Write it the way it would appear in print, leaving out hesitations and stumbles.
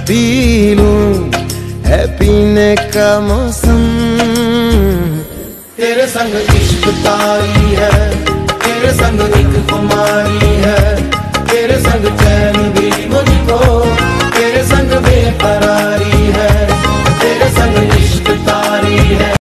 P लूं, है पीने का मौसम। तेरे संग इश्क तारी है, तेरे संग एक खुमारी है।